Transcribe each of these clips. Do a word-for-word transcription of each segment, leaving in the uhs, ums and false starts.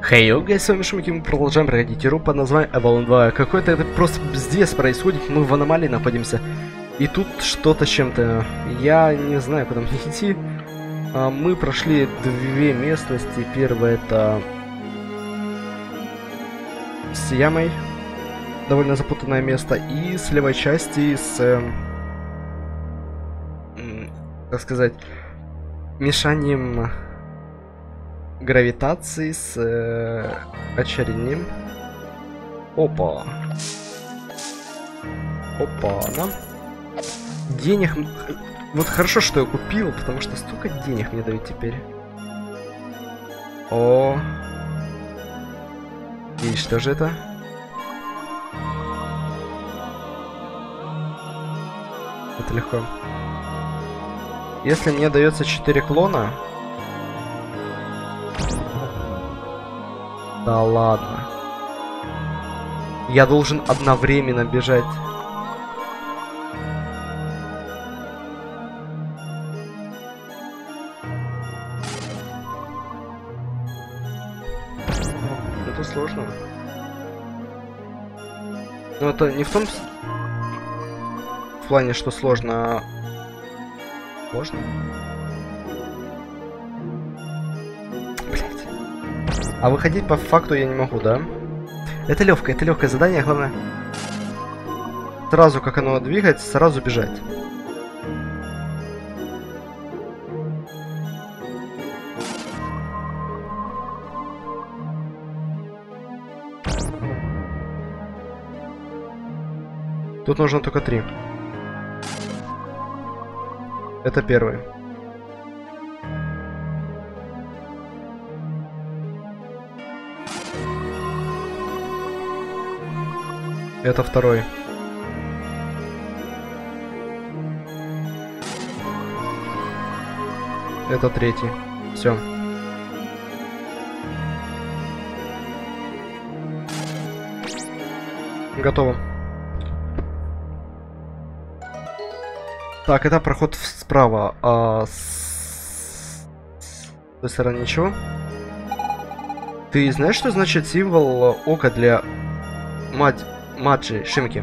Хей, hey, гайс, с вами Шумики, мы продолжаем проходить игру под названием Avalon два. Какой-то это просто здесь происходит, мы в аномалии находимся. И тут что-то с чем-то. Я не знаю, куда мне идти. А, мы прошли две местности. Первая это с ямой. Довольно запутанное место. И с левой части с... Э, как сказать... Мешанием... гравитации с э, очерением. Опа. Опа, да. Денег... Вот хорошо, что я купил, потому что столько денег мне дают теперь. О. И что же это? Это легко. Если мне дается четыре клона... Да ладно. Я должен одновременно бежать. Это сложно. Но это не в том... В плане, что сложно, а... Сложно? А выходить по факту я не могу, да? Это легкое, это легкое задание, главное сразу, как оно двигается, сразу бежать. Тут нужно только три. Это первый. Это второй. Это третий. Все. Готово. Так, это проход справа. А с... с той стороны ничего. Ты знаешь, что значит символ ока для мать... Маджи, Шимки?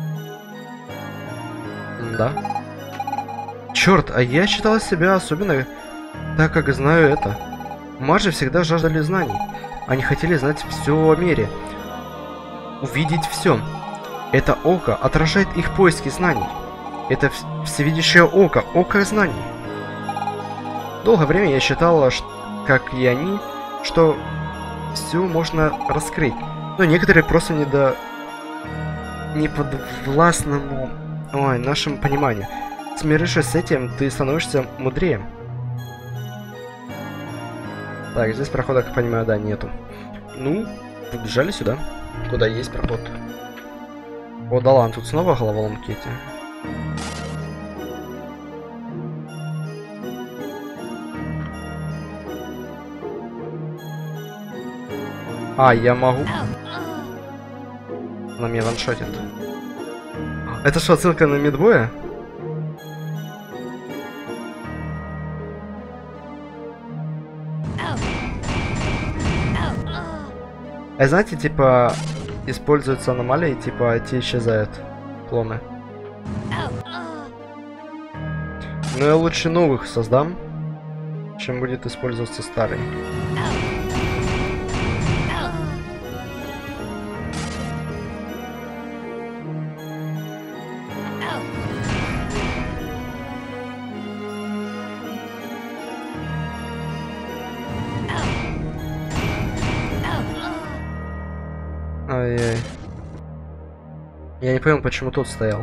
Да. Черт, а я считала себя особенно, так как знаю это. Маджи всегда жаждали знаний. Они хотели знать все о мире. Увидеть все. Это око отражает их поиски знаний. Это всевидящее око, око знаний. Долгое время я считала, как и они, что все можно раскрыть. Но некоторые просто не до... не подвластному, ой, нашему пониманию. Смирившись с этим, ты становишься мудрее. Так, здесь прохода, как понимаю, да, нету. Ну, побежали сюда, куда есть проход. О, да ладно, тут снова головоломки эти. А, я могу... Она меня ваншотит. Это что, отсылка на Мидбоя? А знаете, типа, используются аномалии, типа, те исчезают. Клоны. Но я лучше новых создам, чем будет использоваться старый. Ай-яй. Я не понял, почему тот стоял.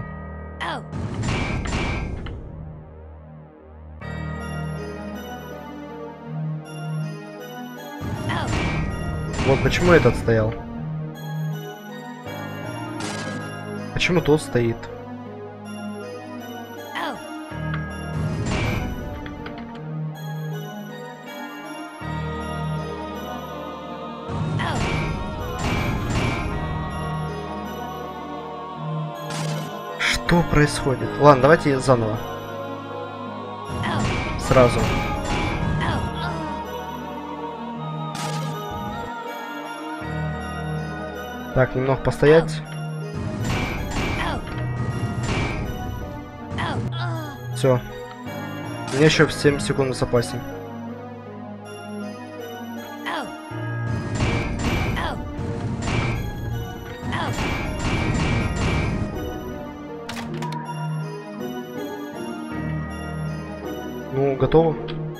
Вот почему этот стоял. Почему тот стоит? Что происходит? Ладно, давайте заново. Сразу. Так, немного постоять. Все. У меня еще семь секунд в запасе. Ну, готово.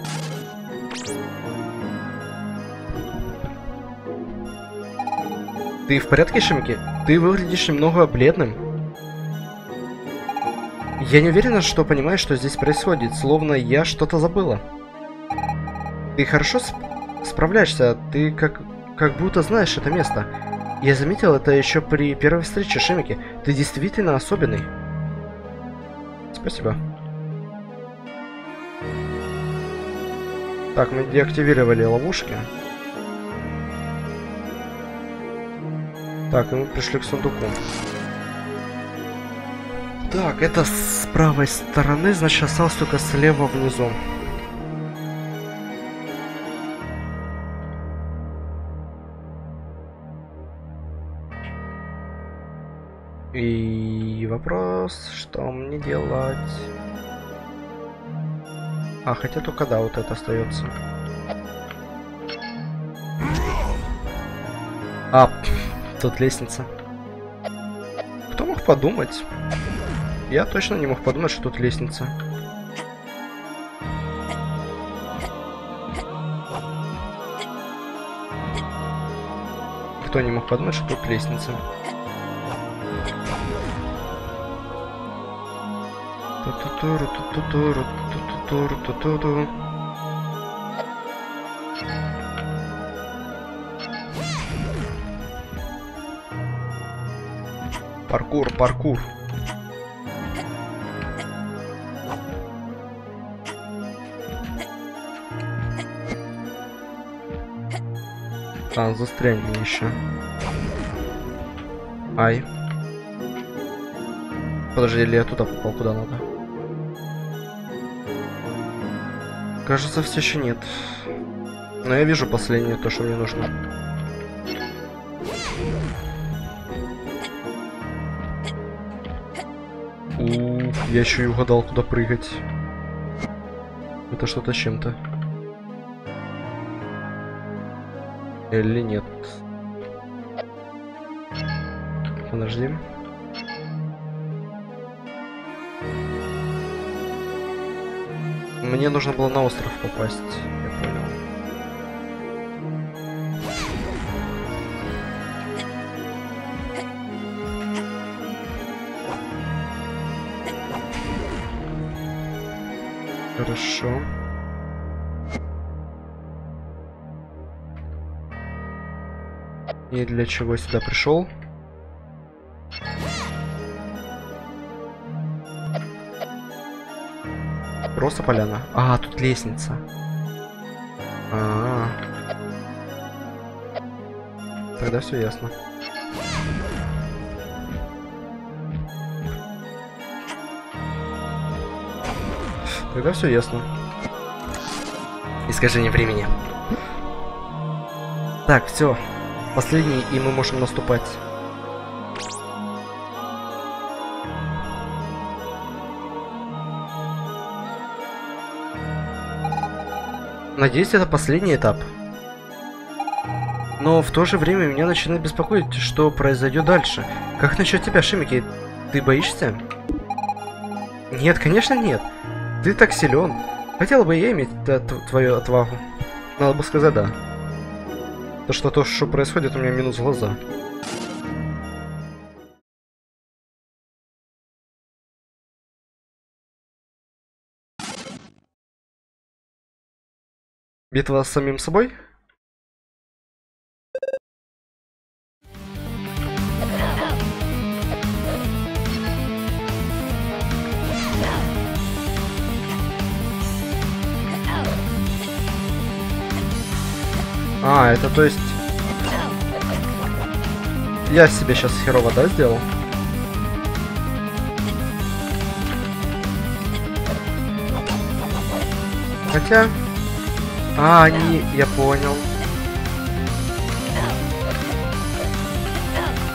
Ты в порядке, Шимики? Ты выглядишь немного бледным. Я не уверена, что понимаю, что здесь происходит, словно я что-то забыла. Ты хорошо сп справляешься, ты как, как будто знаешь это место. Я заметил это еще при первой встрече, Шимики. Ты действительно особенный. Спасибо. Так, мы деактивировали ловушки. Так, и мы пришли к сундуку. Так, это с правой стороны, значит, осталось только слева внизу. И вопрос, что мне делать? А, хотя только да, вот это остается. А, тут лестница. Кто мог подумать? Я точно не мог подумать, что тут лестница. Кто не мог подумать, что тут лестница? Паркур, паркур. А, застрянь мне еще. Ай. Подожди, или я туда попал, куда надо? Кажется, все еще нет. Но я вижу последнее, то, что мне нужно. У, я еще и угадал, куда прыгать. Это что-то с чем-то. Или нет? Подожди. Мне нужно было на остров попасть, я понял. Хорошо. И для чего сюда пришел? Просто поляна. А, тут лестница. А, -а, -а. Тогда все ясно. Тогда все ясно. Искажение времени. Так, все. Последний, и мы можем наступать. Надеюсь, это последний этап. Но в то же время меня начинает беспокоить, что произойдет дальше. Как насчет тебя, Шимики? Ты боишься? Нет, конечно нет. Ты так силен. Хотела бы я иметь твою отвагу. Надо бы сказать да. То, что то, что происходит, у меня минус глаза. Битва с самим собой? А, это то есть... Я себе сейчас херово, да, сделал? Хотя... А, они... Я понял.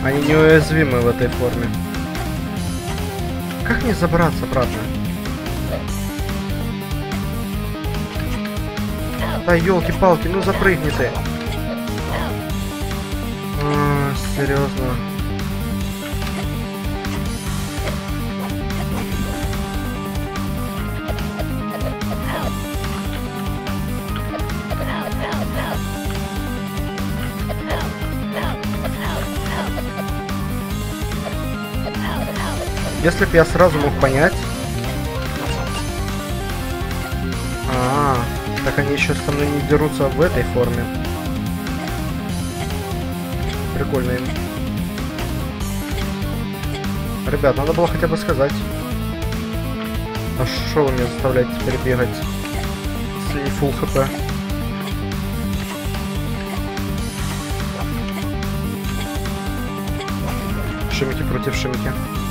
Они неуязвимы в этой форме. Как мне забраться обратно? Да елки-палки, ну запрыгни ты. А, серьезно. Если бы я сразу мог понять... А, -а, -а так они еще со мной не дерутся в этой форме. Прикольно им. Ребят, надо было хотя бы сказать. А что вы меня заставляете теперь бегать с не фулл хп? Шимики против шимики.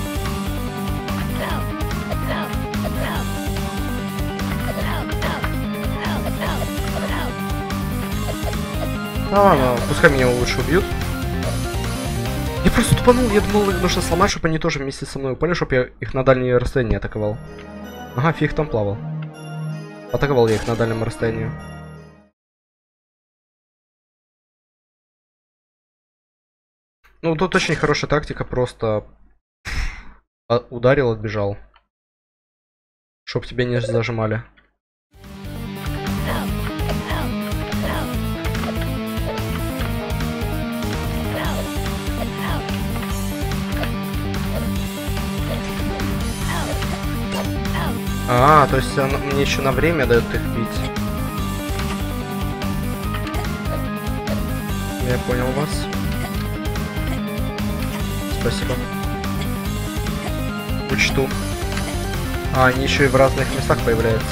А ладно, пускай меня лучше убьют. Я просто тупанул, я думал, их нужно сломать, чтобы они тоже вместе со мной упали, чтобы я их на дальнее расстояние атаковал. Ага, фиг там плавал. Атаковал я их на дальнем расстоянии. Ну, тут очень хорошая тактика, просто ударил, отбежал. Чтоб тебя не зажимали. А, то есть она мне еще на время дает их бить. Я понял вас. Спасибо. Учту. А, они еще и в разных местах появляются.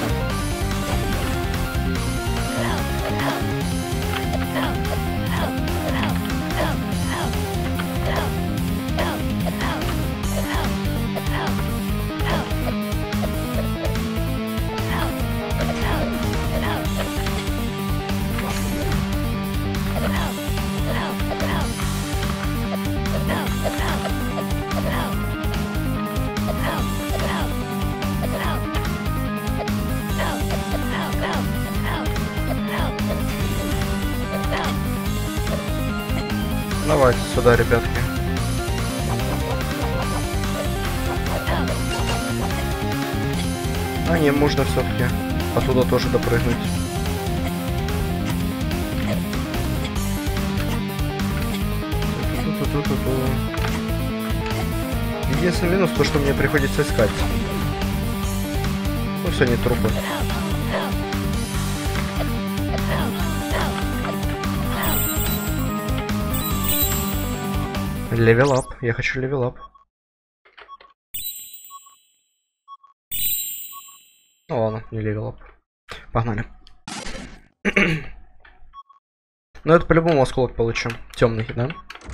Давайте сюда, ребятки. А не, можно все-таки оттуда тоже допрыгнуть. Единственный минус то, что мне приходится искать. Ну все, не трупы. Левел ап. Я хочу левел ап. Ну ладно, не левел ап. Погнали. Но это по-любому осколок получим. Темный, да?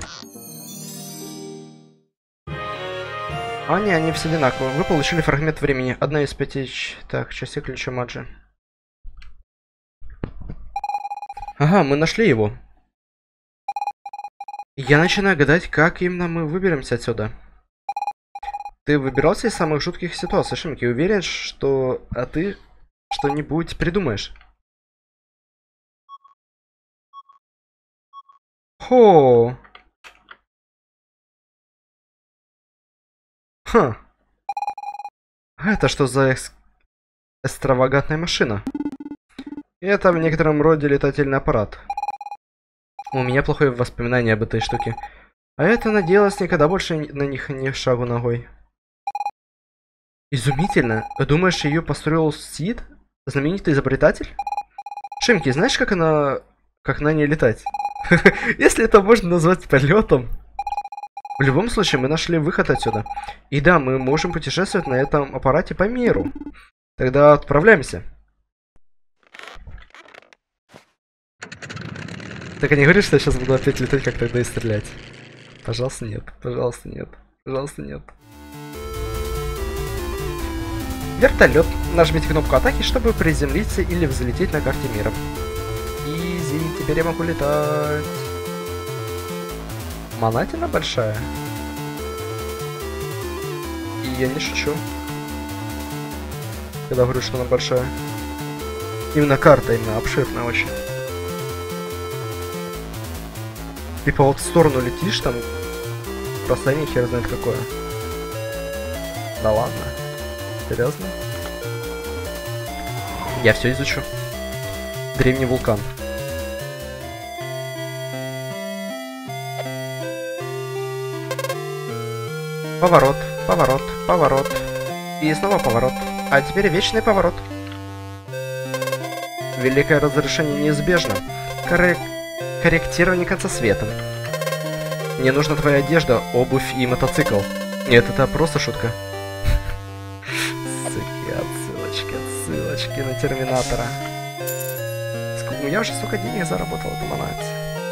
А, не, они все одинаковые. Вы получили фрагмент времени. Одна из пяти... Так, частей ключа Маджи. Ага, мы нашли его. Я начинаю гадать, как именно мы выберемся отсюда. Ты выбирался из самых жутких ситуаций, Шимки. Уверен, что... А ты что-нибудь придумаешь? Хо. Ха. А это что за экс... экстравагантная машина? Это в некотором роде летательный аппарат. У меня плохое воспоминание об этой штуке. А это надеялась никогда больше на них не шагу ногой. Изумительно. Думаешь, ее построил Сид? Знаменитый изобретатель? Шимки, знаешь, как она... как на ней летать? Если это можно назвать полетом. В любом случае, мы нашли выход отсюда. И да, мы можем путешествовать на этом аппарате по миру. Тогда отправляемся. Так они говорят, что я сейчас буду опять летать, как тогда и стрелять. Пожалуйста, нет. Пожалуйста, нет. Пожалуйста, нет. Вертолет. Нажмите кнопку атаки, чтобы приземлиться или взлететь на карте мира. Изи, теперь я могу летать. Монатина большая? И я не шучу, когда говорю, что она большая. Именно карта, именно обширная очень. Типа вот в сторону летишь, там расстояние хер знает какое. Да ладно. Серьезно? Я все изучу. Древний вулкан. Поворот, поворот, поворот. И снова поворот. А теперь вечный поворот. Великое разрушение неизбежно. Коррек... Корректирование конца света. Мне нужна твоя одежда, обувь и мотоцикл. Нет, это просто шутка. Суки, отсылочки, отсылочки на Терминатора. Сколько... Я уже столько денег заработал в Монате.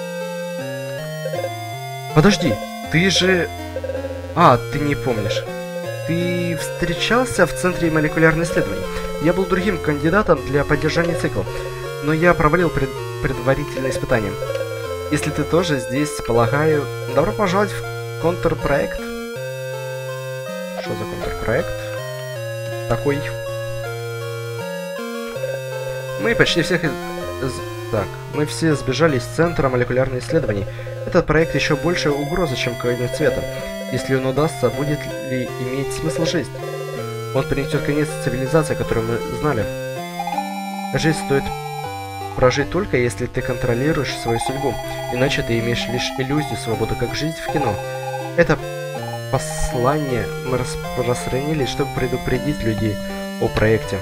Подожди, ты же... А, ты не помнишь. Ты встречался в Центре молекулярных исследований. Я был другим кандидатом для поддержания цикла, но я провалил пред... предварительное испытание. Если ты тоже здесь, полагаю, добро пожаловать в контрпроект. Что за контрпроект? Такой. Мы почти всех... Из... Так, мы все сбежали из Центра молекулярных исследований. Этот проект еще больше угроза, чем конец света. Если он удастся, будет ли иметь смысл жизнь? Он принесет конец цивилизации, которую мы знали. Жизнь стоит прожить только если ты контролируешь свою судьбу, иначе ты имеешь лишь иллюзию свободы, как жизнь в кино. Это послание мы распространили, чтобы предупредить людей о проекте.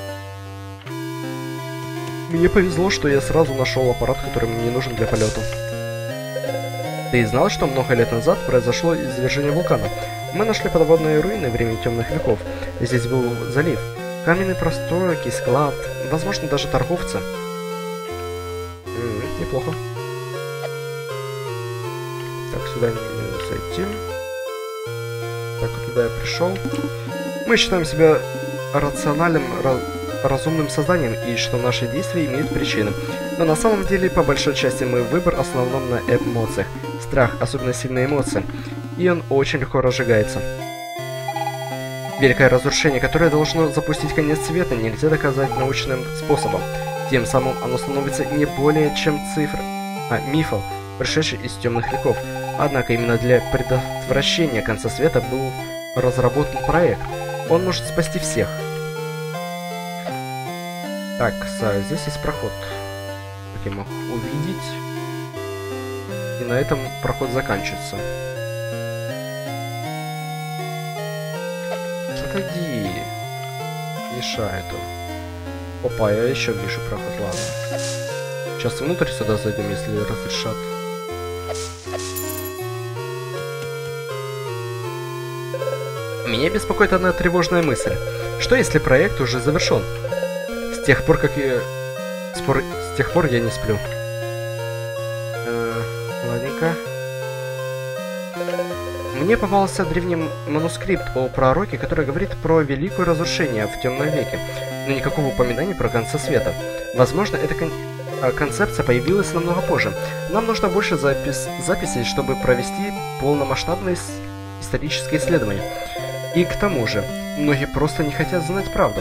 Мне повезло, что я сразу нашел аппарат, который мне нужен для полета. Ты знал, что много лет назад произошло извержение вулкана? Мы нашли подводные руины времени темных веков. Здесь был залив, каменные простройки, склад, возможно, даже торговцы. М-м, неплохо. Так, сюда не зайти. Так, туда я пришел. Мы считаем себя рациональным, раз, разумным созданием, и что наши действия имеют причины. Но на самом деле, по большой части, мы выбор в основном на эмоциях. Страх, особенно сильная эмоция, и он очень легко разжигается. Великое разрушение, которое должно запустить конец света, нельзя доказать научным способом. Тем самым оно становится не более чем цифрой, а мифом, пришедший из темных веков. Однако именно для предотвращения конца света был разработан проект. Он может спасти всех. Так, здесь есть проход. Как я могу увидеть. И на этом проход заканчивается. Отойди. Мешает он. Опа, я еще вижу проход, ладно. Сейчас внутрь сюда зайдем, если разрешат. Меня беспокоит одна тревожная мысль. Что если проект уже завершен? С тех пор, как я... Спор... С тех пор я не сплю. Ладненько. Мне попался древний манускрипт о пророке, который говорит про великое разрушение в темном веке, но никакого упоминания про конца света. Возможно, эта кон концепция появилась намного позже. Нам нужно больше запис записей, чтобы провести полномасштабное историческое исследование. И к тому же, многие просто не хотят знать правду.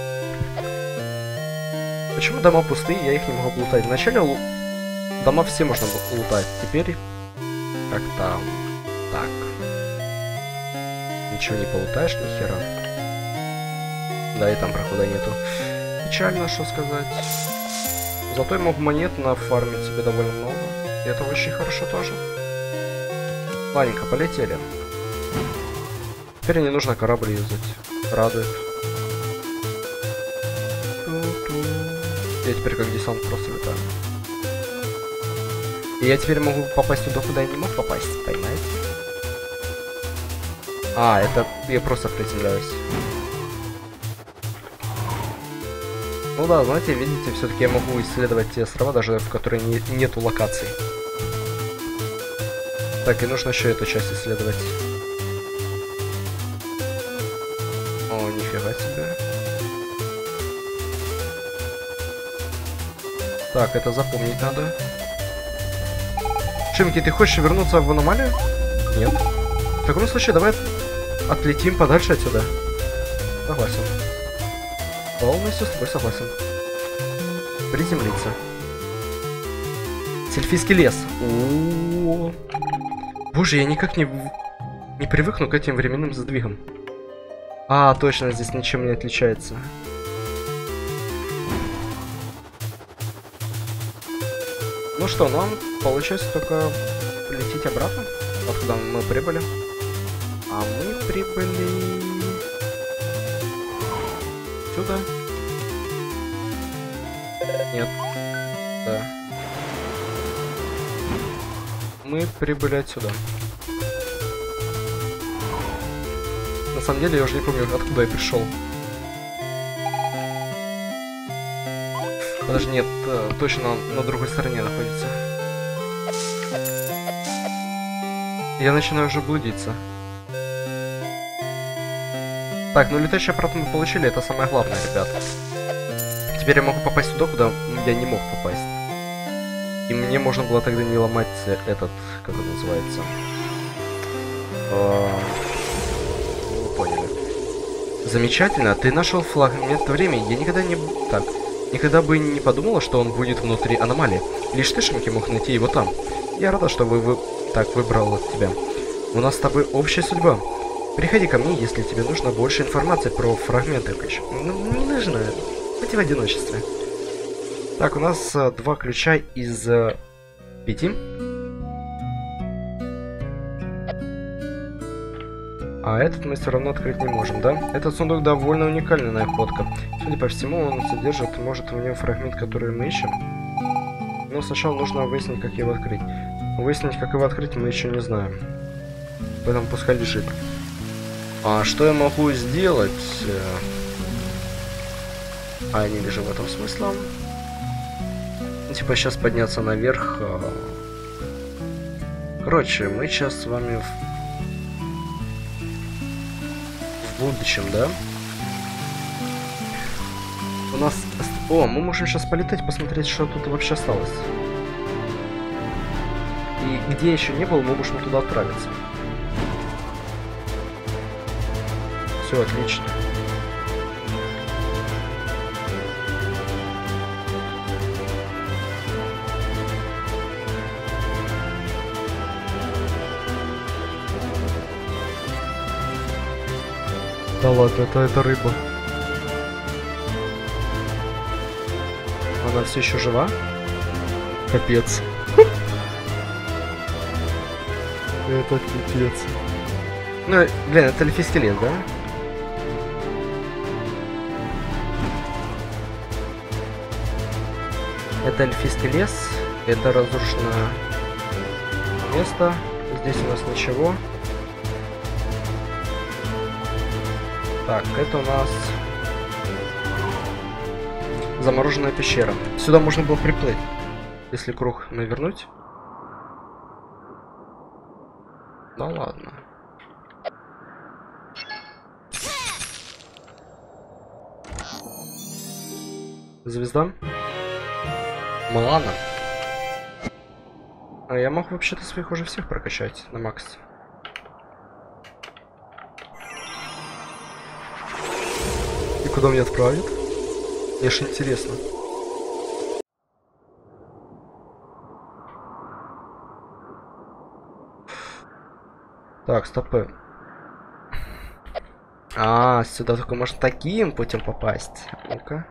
Почему дома пустые, я их не могу лутать? Вначале лу... дома все можно лутать, теперь как там, так, ничего не полутаешь, ни хера. Да, и там прохода нету. Печально, что сказать. Зато я могу монет нафармить себе довольно много. И это очень хорошо тоже. Ладненько, полетели. Теперь не нужно корабль юзать. Радует. Я теперь как десант просто летаю. И я теперь могу попасть туда, куда я не мог попасть, понимаете? А, это я просто приземляюсь. Ну да, знаете, видите, все-таки я могу исследовать те острова, даже в которые не, нету локаций. Так, и нужно еще эту часть исследовать. О, нифига себе. Так, это запомнить надо. Шимки, ты хочешь вернуться в аномалию? Нет. В таком случае давай отлетим подальше отсюда. Согласен. Полностью с тобой согласен. Приземлиться. Сельфийский лес. О-о-о. Боже, я никак не, не привыкну к этим временным сдвигам. А, точно, здесь ничем не отличается. Ну что, нам получается только полететь обратно, откуда мы прибыли. А мы прибыли сюда. Нет. Да. Мы прибыли отсюда. На самом деле я уже не помню, откуда я пришел. Подожди, нет, точно он на другой стороне находится. Я начинаю уже блудиться. Так, ну летающий аппарат мы получили, это самое главное, ребят. Теперь я могу попасть туда, куда я не мог попасть. И мне можно было тогда не ломать этот, как он называется. Вы поняли. Замечательно, ты нашел фрагмент времени. Я никогда не... Так. Никогда бы не подумала, что он будет внутри аномалии. Лишь ты, Шимки, мог найти его там. Я рада, что вы, вы... так выбрал тебя. У нас с тобой общая судьба. Приходи ко мне, если тебе нужно больше информации про фрагменты ключа. Ну, не нужно. Будь в одиночестве. Так, у нас а, два ключа из а, пяти. А этот мы все равно открыть не можем, да? Этот сундук довольно уникальная находка. Судя по всему, он содержит, может, в нем фрагмент, который мы ищем. Но сначала нужно выяснить, как его открыть. Выяснить, как его открыть, мы еще не знаем. Поэтому пускай лежит. А что я могу сделать? А я не вижу в этом смысла. Типа сейчас подняться наверх. Короче, мы сейчас с вами в, в будущем, да? У нас... О, мы можем сейчас полетать, посмотреть, что тут вообще осталось. И где еще не было, мы можем туда отправиться. Все отлично. Да ладно, это, это рыба. Она все еще жива? Капец. Это пипец. Ну, блин, это эльфийский лес, да? Это эльфийский лес. Это разрушенное место. Здесь у нас ничего. Так, это у нас замороженная пещера. Сюда можно было приплыть, если круг навернуть. Да ладно. Звезда. Малана. А я мог вообще-то своих уже всех прокачать на макс. И куда меня отправят? Мне ж интересно. Так, стопы. А, сюда только можно таким путем попасть. Ну-ка.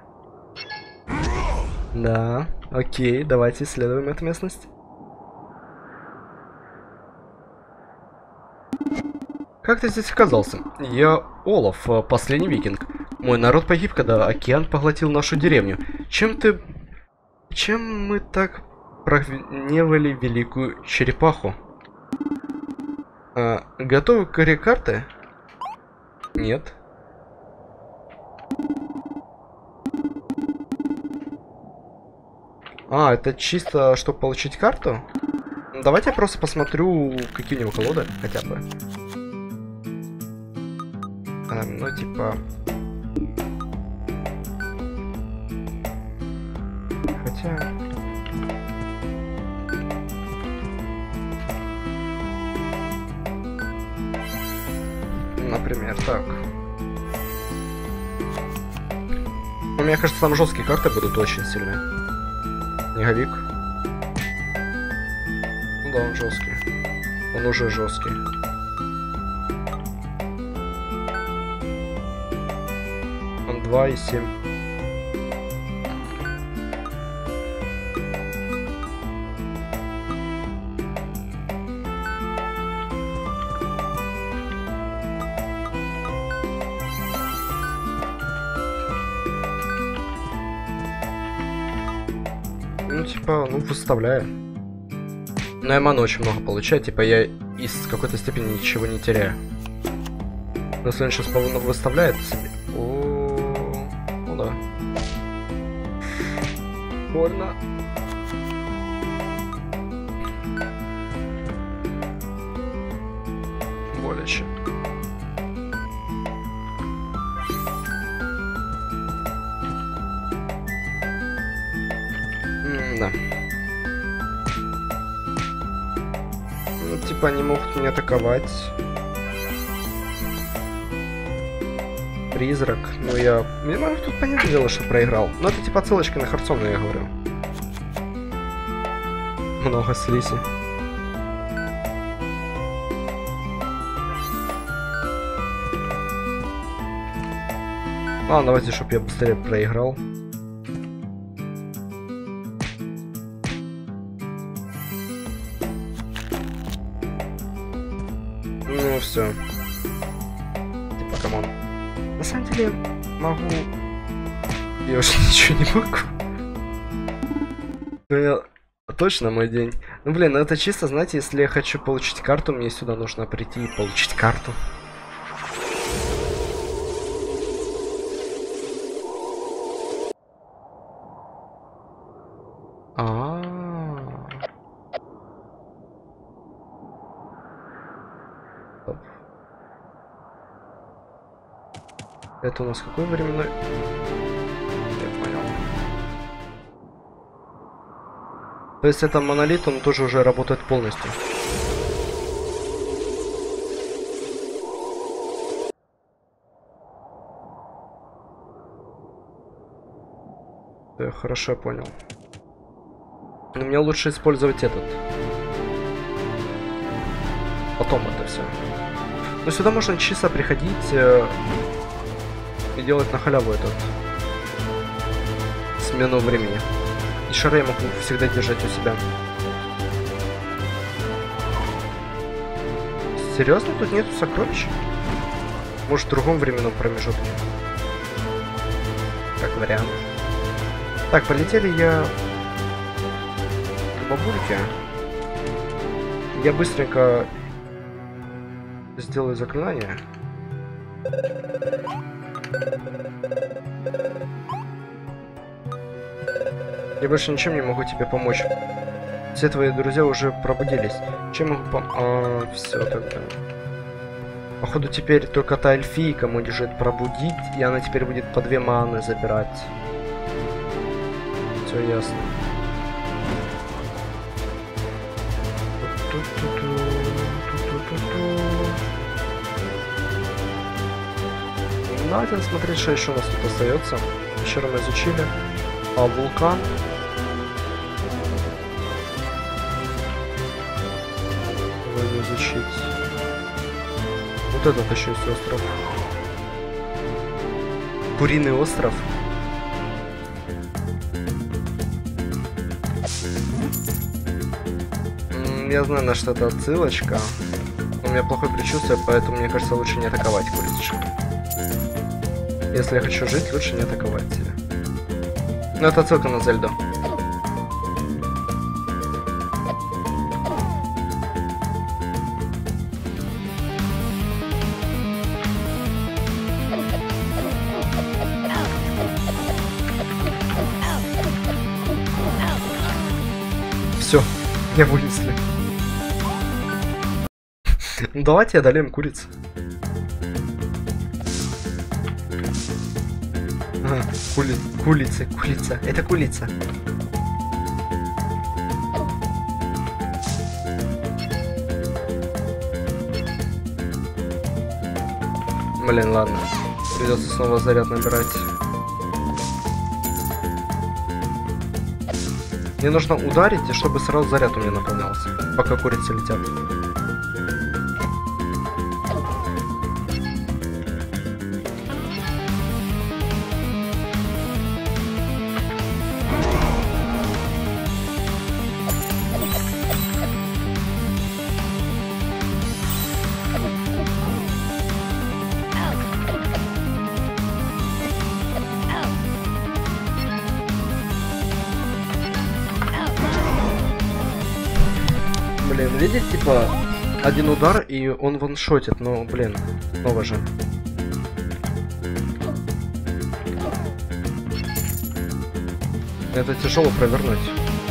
Да, окей, давайте исследуем эту местность. Как ты здесь оказался? Я Олаф, последний викинг. Мой народ погиб, когда океан поглотил нашу деревню. Чем ты... Чем мы так прогневали великую черепаху? А, готовы к карты? Нет. А, это чисто, чтобы получить карту? Давайте я просто посмотрю, какие у него колоды, хотя бы. А, ну, типа... Хотя... Например, так. Ну, мне кажется, там жесткие карты будут очень сильные. Снеговик. Ну да, он жесткий. Он уже жесткий. Он два и семь. Ну, типа, ну, выставляю. Но я ману очень много получаю, типа, я из какой-то степени ничего не теряю. Но если он сейчас выставляет себе... О, ну да. Больно. Боляче. Да. Ну, типа, они могут меня атаковать. Призрак. Ну, я... Мне ну, тут понятное дело, что проиграл. Но это типа отсылочка на Харцона, я говорю. Много слизи. Ладно, давайте, чтобы я быстрее проиграл. Ну все. Типа, камон. На самом деле, могу... Я уже ничего не могу. Ну, я... Точно мой день. Ну, блин, ну это чисто, знаете, если я хочу получить карту, мне сюда нужно прийти и получить карту. А-а-а. Это у нас какой временной? Я понял. То есть это монолит, он тоже уже работает полностью. Да, хорошо, я понял. Но мне лучше использовать этот. Потом это все. Но сюда можно чисто приходить э, и делать на халяву этот смену времени. И шары я могу всегда держать у себя. Серьезно? Тут нету сокровищ? Может, в другом временном промежутке? Как вариант. Так, полетели я к бабульке. Я быстренько сделаю заклинание. Я больше ничем не могу тебе помочь. Все твои друзья уже пробудились. Чем могу помочь? А, все тогда. Походу теперь только та эльфийка может пробудить, и она теперь будет по две маны забирать. Все ясно. Надо смотреть, что еще у нас тут остается. Вчера мы изучили. А вулкан. Надо изучить. Вот этот еще есть остров. Куриный остров. Я знаю, на что это отсылочка. У меня плохое предчувствие, поэтому мне кажется, лучше не атаковать курицу. Если я хочу жить, лучше не атаковать тебя. Но это отсылка на Зельду. Все, меня вынесли. Ну давайте одолеем курицу. Ага, кули... кулица, кулица. Это кулица. Блин, ладно. Придется снова заряд набирать. Мне нужно ударить, и чтобы сразу заряд у меня наполнялся, пока курицы летят. Блин, видите, типа, один удар, и он ваншотит, но, блин, снова же. Это тяжело провернуть.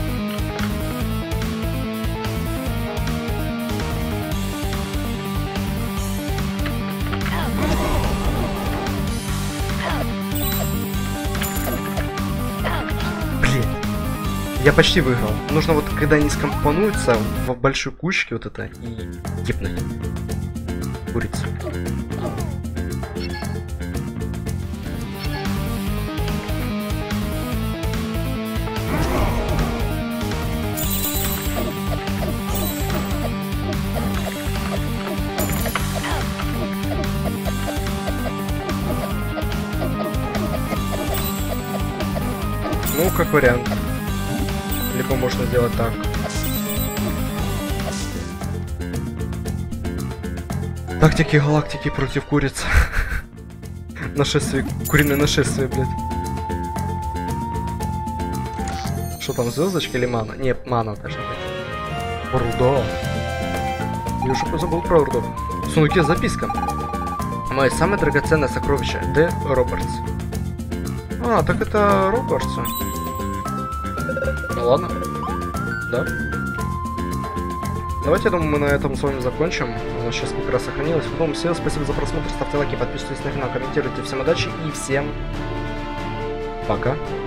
Я почти выиграл. Нужно вот, когда они скомпонуются в большой кучке, вот это, и кипнуть. Курицу. Ну, как вариант. Либо можно сделать так. Тактики галактики против куриц. Нашествие, куриное нашествие, блядь. Что там, звездочка или мана? Нет, мана должна быть. Руда. Я уже забыл про руду. В сундуке записка. Мое самое драгоценное сокровище. Д. Робертс. А, так это Робертс. Ну ладно. Да. Давайте, я думаю, мы на этом с вами закончим. У нас сейчас как раз сохранилось. Потом всем спасибо за просмотр, ставьте лайки, подписывайтесь на канал, комментируйте. Всем удачи и всем пока.